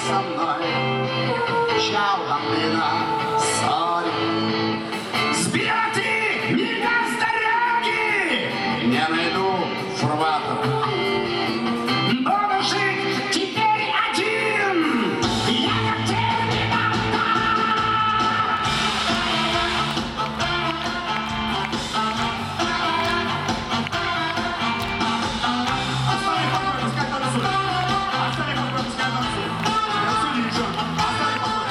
со мной. Чао, бомбина, сори. Сбила ты меня с дороги. Не найду фурватер. Буду жить теперь один. Я как терминатор. Оставь покой, пускай танцует. Оставь покой, пускай танцует. Танцуй, девчонка. Оставь покой.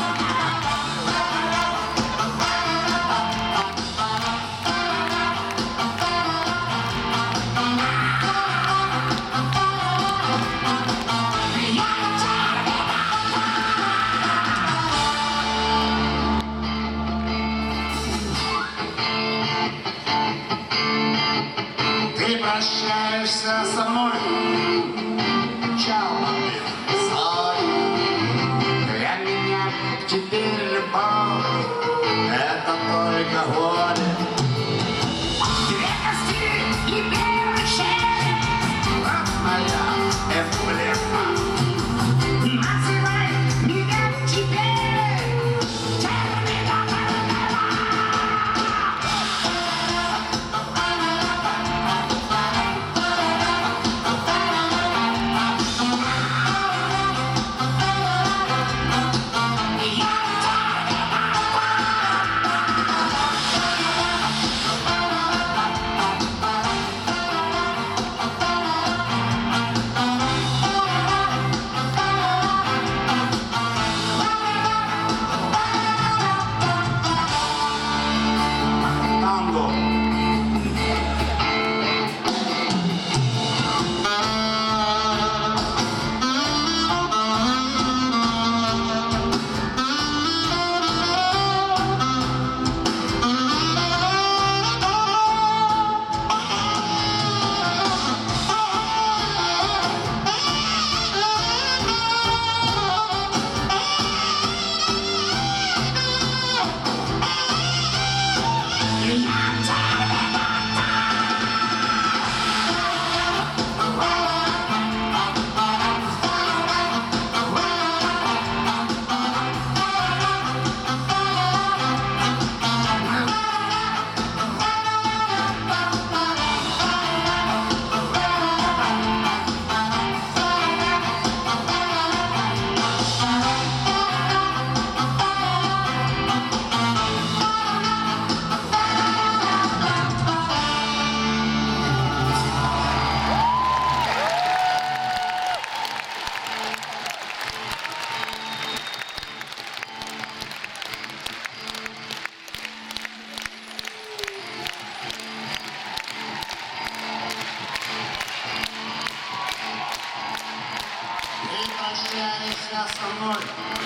Ты прощаешься со мной. Чао, бомбин, сори. Для меня теперь любовь — это только горе. Древности и белый шелк — вот моя эмблема. Называй меня теперь терминатором. Танго. Ты прощаешься со мной.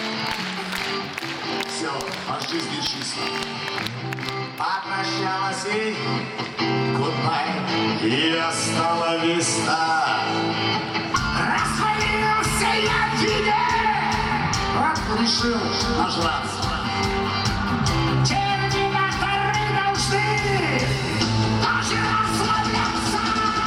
Все, от жизни числа. Попрощалась и goodbye. И остала виста. Расхвалился я тебе. Вот решил нажраться. Терминаторы должны тоже расслабляться.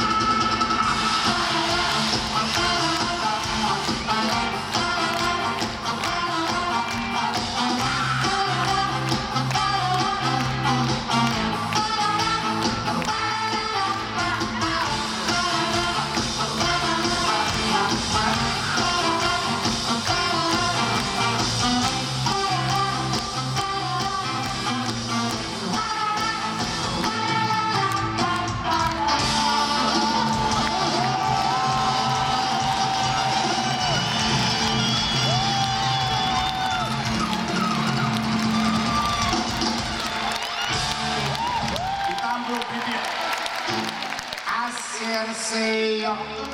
Сердце ее.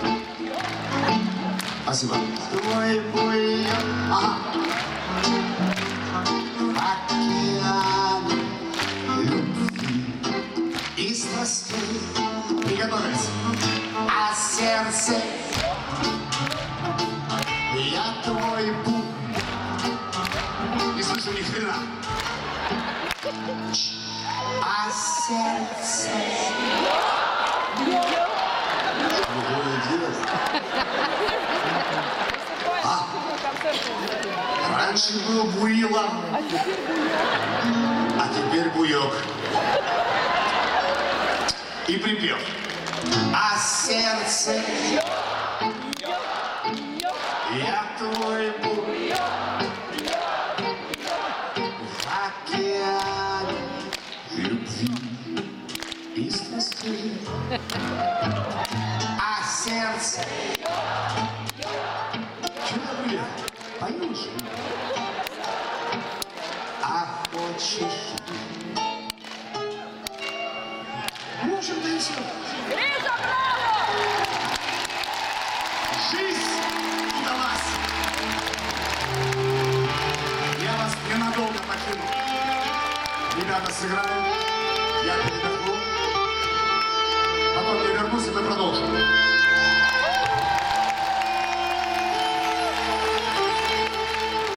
Спасибо. Твой бульон. Ага. Океан любви и страстей. Приготовились. А сердце я твой путь. Не слышу ни хрена. А сердце Что вы делали? А? Раньше был Буила, а теперь Буёк. И припев. А сердце я твой буй в океане любви и страстей. А сердце... Чего забыли? Поешь? А хочешь... Ну, в общем-то, и все. Жизнь удалась. Я вас ненадолго покину. Ребята сыграют, я передохну. Потом я вернусь, и мы продолжим.